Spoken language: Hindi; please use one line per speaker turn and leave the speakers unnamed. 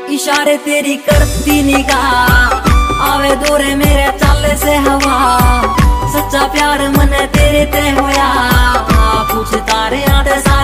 इशारे तेरी करती निगाह आवे दूरे मेरे चाले से हवा। सच्चा प्यार मने तेरे ते होया पूछ तारे आते